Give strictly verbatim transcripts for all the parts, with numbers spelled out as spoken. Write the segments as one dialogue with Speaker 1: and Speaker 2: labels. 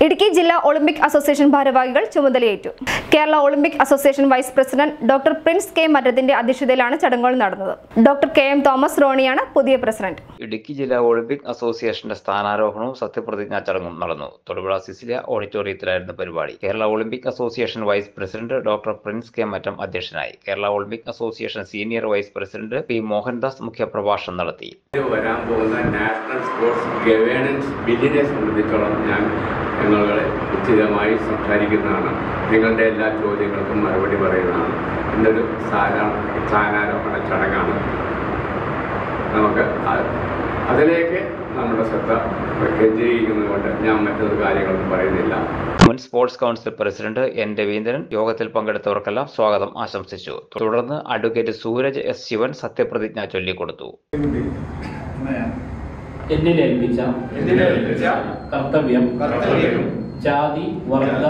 Speaker 1: ഇടുക്കി ജില്ലാ Olympic association ഭാരവാഹികൾ ചുമതലയേറ്റു. Kerala Olympic association vice president doctor Prince K മറ്റത്തിന്റെ അധ്യക്ഷതയിലാണ് ചടങ്ങുകൾ നടന്നത്. ഡോക്ടർ കെ എം തോമസ് റോണിയാണ് പുതിയ പ്രസിഡന്റ്.
Speaker 2: ഇടുക്കി ജില്ലാ ഒളിമ്പിക് അസോസിയേഷന്റെ സ്ഥാനാരോഹണവും സത്യപ്രതിജ്ഞാ ചടങ്ങും നടന്നു. തൊടുപുഴ സിസിലിയ ഓഡിറ്റോറിയത്തിലായിരുന്നു പരിപാടി. Kerala Olympic association vice president doctor Prince K Mattam അധ്യക്ഷനായി. Kerala Olympic association senior vice president P Mohandas മുഖ്യപ്രഭാഷണം നടത്തി.
Speaker 3: വരാൻ പോകുന്ന നാഷണൽ സ്പോർട്സ് ഗവേണൻസ് ബില്ലിനെ സംബന്ധിച്ചോളം ഞാൻ നിങ്ങളെ ഉചിതമായി സംസാരിക്കുന്നതാണ്. നിങ്ങളുടെ എല്ലാ ചോദ്യങ്ങൾക്കും മറുപടി പറയുന്നതാണ്. ഇന്നൊരു സ്ഥാനാരോഹണ ചടങ്ങാണ്. നമുക്ക് അതിലേക്ക് നമ്മുടെ ശ്രദ്ധ കേന്ദ്രീകരിക്കുന്നതുകൊണ്ട് ഞാൻ മറ്റൊരു കാര്യങ്ങളൊന്നും പറയുന്നില്ല.
Speaker 2: മുൻ sports council president N Raveendran യോഗത്തിൽ പങ്കെടുത്തവർക്കെല്ലാം സ്വാഗതം ആശംസിച്ചു. തുടർന്ന് അഡ്വക്കേറ്റ് സൂരജ് എസ് ശിവൻ സത്യപ്രതിജ്ഞ ചൊല്ലിക്കൊടുത്തു.
Speaker 4: എന്നിലേൽപ്പിച്ച കർത്തവ്യം ജാതി വർഗ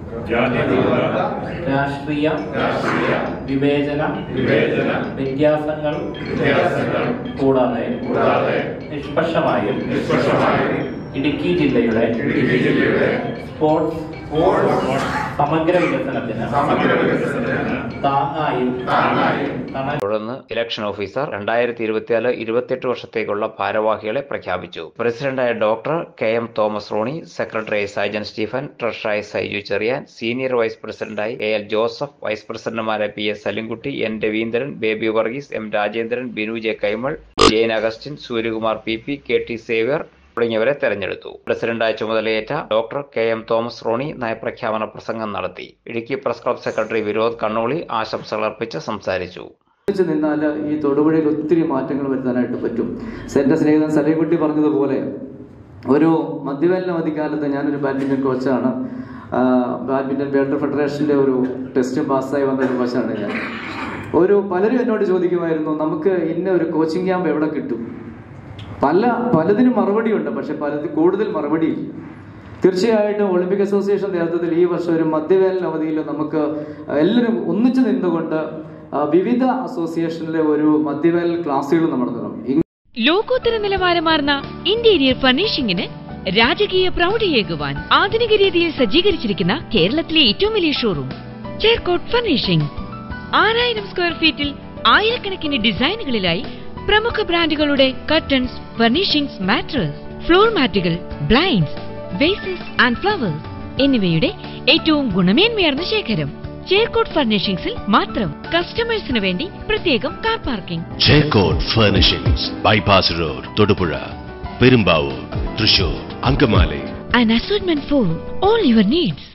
Speaker 4: രാഷ്ട്രീയ വിവേചന വ്യത്യാസങ്ങൾ കൂടാതെ നിഷ്പക്ഷമായും ഇടുക്കി ജില്ലയുടെ സ്പോർട്സ് സമഗ്ര വികസനത്തിന് താങ്ങായും
Speaker 2: തുടർന്ന് ഇലക്ഷൻ ഓഫീസർ രണ്ടായിരത്തി ഇരുപത്തിനാല് ഇരുപത്തിയെട്ട് വർഷത്തേക്കുള്ള ഭാരവാഹികളെ പ്രഖ്യാപിച്ചു. പ്രസിഡന്റായ doctor K M Thomas Rony, സെക്രട്ടറിയായി സൈജൻ സ്റ്റീഫൻ, ട്രഷററായി സൈജു ചെറിയാൻ, സീനിയർ വൈസ് പ്രസിഡന്റായി എ എൽ ജോസഫ്, വൈസ് പ്രസിഡന്റുമാരായ P S Salimkutty, N Raveendran, Baby Varghese, M Rajendran, Binu J Kaimal, Jain Augustine, Suryakumar P P, K T Xavier തുടങ്ങിയവരെ തെരഞ്ഞെടുത്തു. പ്രസിഡന്റായ ചുമതലയേറ്റ doctor K M Thomas Rony നയപ്രഖ്യാപന പ്രസംഗം നടത്തി. Idukki press club secretary Vinod Kannoli ആശംസകൾ അർപ്പിച്ച് സംസാരിച്ചു.
Speaker 5: നിന്നാൽ ഈ തൊടുപുഴയിൽ ഒത്തിരി മാറ്റങ്ങൾ വരുത്താനായിട്ട് പറ്റും. എന്റെ സ്നേഹിതൻ സലീംകുട്ടി പറഞ്ഞതുപോലെ ഒരു മധ്യവേനൽ അവധിക്കാലത്ത് ഞാനൊരു ബാഡ്മിന്റൺ കോച്ചാണ്. ബാഡ്മിന്റൺ വേൾഡ് ഫെഡറേഷന്റെ ഒരു ടെസ്റ്റ് പാസ്സായി വന്ന ഒരു കോച്ചാണ് ഞാൻ. ഒരു പലരും എന്നോട് ചോദിക്കുമായിരുന്നു, നമുക്ക് ഇന്ന ഒരു കോച്ചിങ് ക്യാമ്പ് എവിടെ കിട്ടും? പല പലതിനും മറുപടിയുണ്ട്, പക്ഷെ പലത് കൂടുതൽ മറുപടിയില്ല. തീർച്ചയായിട്ടും ഒളിമ്പിക് അസോസിയേഷൻ നേതൃത്വത്തിൽ ഈ വർഷം ഒരു മധ്യവേനൽ അവധിയിൽ നമുക്ക് എല്ലാവരും ഒന്നിച്ചു നിന്നുകൊണ്ട് വിവിധ അസോസിയേഷനിലെ ഒരു മധ്യവേനൽ ക്ലാസുകൾ നടത്തണം.
Speaker 6: ലോകോത്തര നിലവാരമാർന്ന ഇന്റീരിയർ ഫർണിഷിംഗിന് രാജകീയ പ്രൗഢിയേകുവാൻ ആധുനിക രീതിയിൽ സജ്ജീകരിച്ചിരിക്കുന്ന കേരളത്തിലെ ഏറ്റവും വലിയ ഷോറൂം ചേർക്കോട്ട് ഫർണിഷിംഗ്. ആറായിരം സ്ക്വയർ ഫീറ്റിൽ ആയിരക്കണക്കിന് ഡിസൈനുകളിലായി പ്രമുഖ ബ്രാൻഡുകളുടെ കർട്ടൻസ്, ഫർണിഷിംഗ്സ്, മാട്രസ്, ഫ്ലോർ മാറ്റുകൾ, ബ്ലൈൻഡ്സ്, വേസസ് ആൻഡ് ഫ്ലവേഴ്സ് എന്നിവയുടെ ഏറ്റവും ഗുണമേന്മയാർന്ന ശേഖരം ചേർക്കോട്ട് ഫർണിഷിംഗ്സിൽ മാത്രം. കസ്റ്റമേഴ്സിന് വേണ്ടി പ്രത്യേകം car parking.
Speaker 7: Cherkott furnishings, bypass road, Thodupuzha, Perumbavoor, Thrissur, Angamaly.
Speaker 6: An assortment for all your needs.